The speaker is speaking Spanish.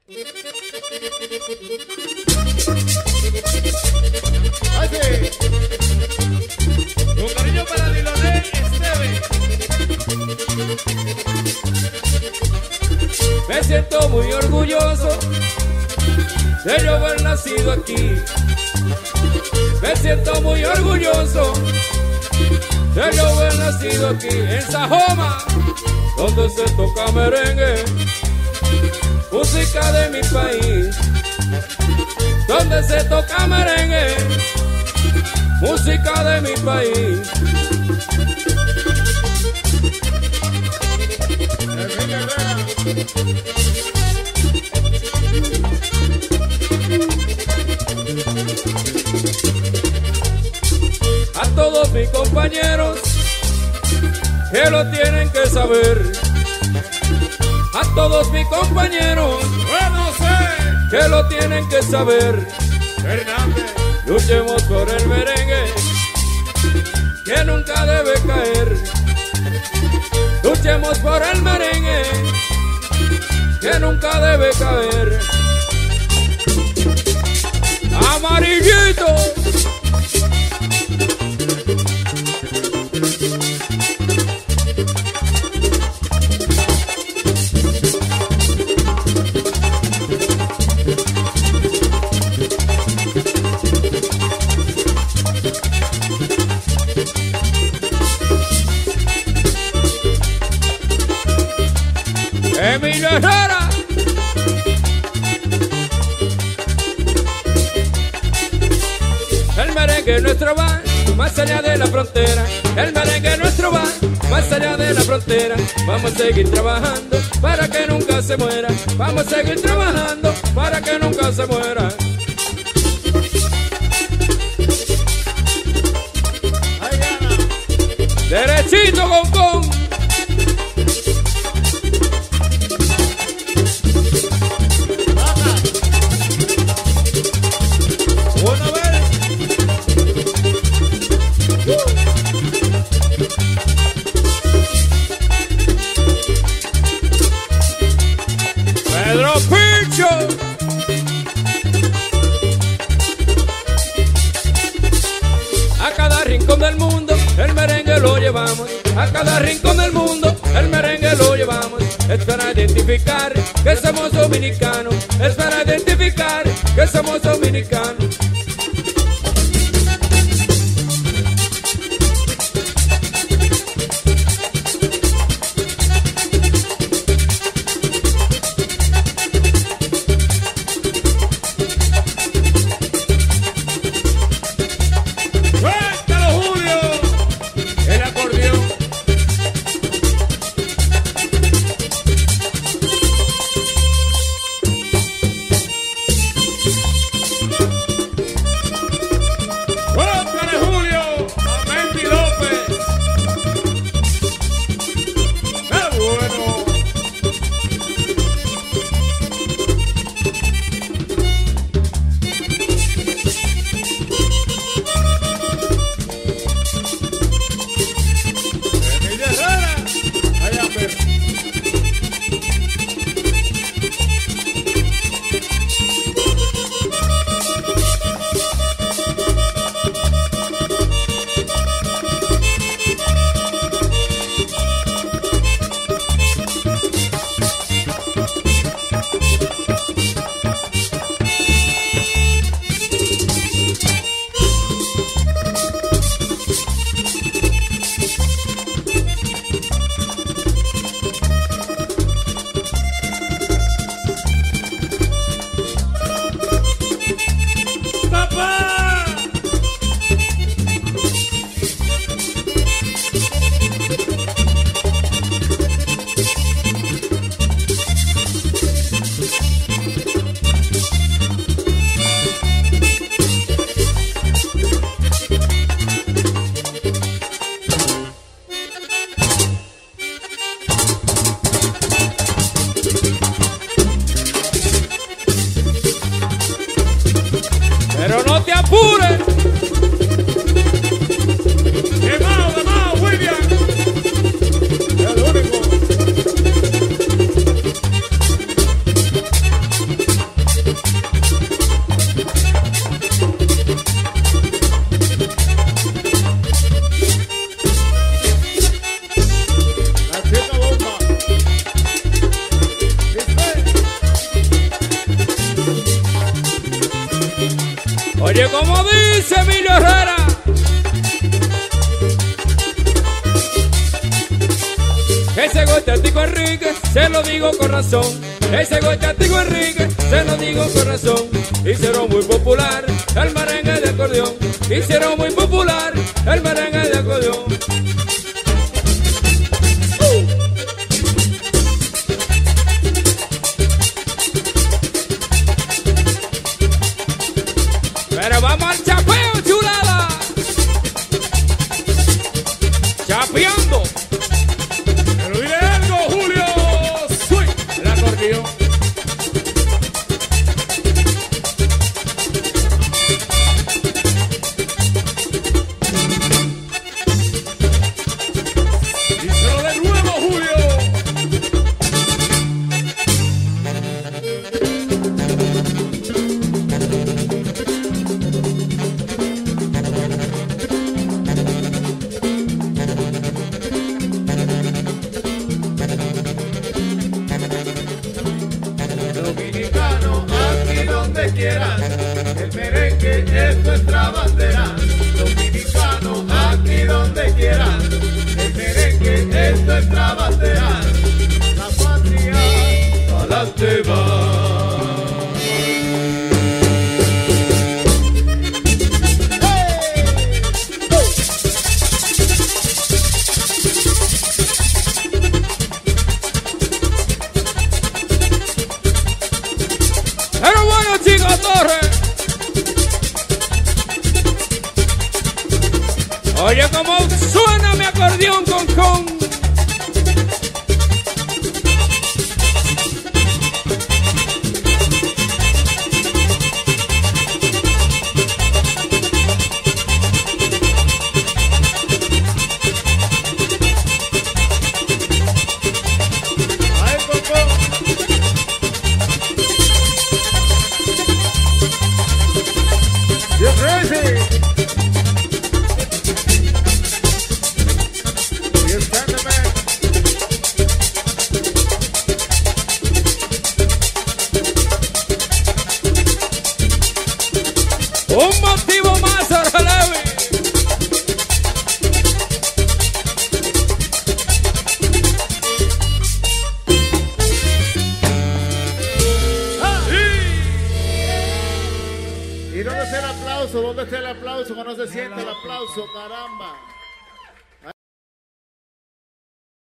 Ay, sí. Con cariño para Diloné Esteve. Me siento muy orgulloso de yo haber nacido aquí. Me siento muy orgulloso de yo haber nacido aquí en Sajoma, donde se toca merengue, música de mi país. Donde se toca merengue, música de mi país. A todos mis compañeros que lo tienen que saber. A todos mis compañeros, Bueno, sé. que lo tienen que saber. Hernández. Luchemos por el merengue, que nunca debe caer. Luchemos por el merengue, que nunca debe caer. Amarillito. Emilio Herrera. El merengue nuestro va más allá de la frontera. El merengue nuestro va más allá de la frontera. Vamos a seguir trabajando para que nunca se muera. Vamos a seguir trabajando para que nunca se muera. Ay, Ana. Derechito con. Baja. Una vez. Pedro Picho. A cada rincón del mundo el merengue lo llevamos. A cada rincón del mundo el merengue lo llevamos. Es para identificar que somos dominicanos. Es para identificar que somos dominicanos. Suéltalo, Julio. El acordeón. Suéltale, Julio. A Mendy López. ¡Qué bueno! Emilio Herrera. Allá, Pedro. ¡Papá! Pero no te apures. ¡De Mao, William! El único. Oye, como dice Emilio Herrera. Ese gotático Enrique, se lo digo con razón. Ese gotático Enrique, se lo digo con razón. Hicieron muy popular el merengue de acordeón. Hicieron muy popular el merengue de acordeón. Pero vamos al chapeo, chulada. Chapeando. Pero dile algo, Julio. Soy El acordeón. Díselo de nuevo, Julio. Dominicano, aquí donde quieras, el merengue es nuestra bandera. Dominicano, aquí donde quieras, el merengue es nuestra bandera. La patria, adelante va. Pero bueno, chicos, Torres. Oye, cómo suena mi acordeón con. Ay, Coco. You're crazy. You stand the man. Un motivo más, Argelevi. ¿Y dónde está el aplauso? ¿Dónde está el aplauso? Que no se siente el aplauso, caramba.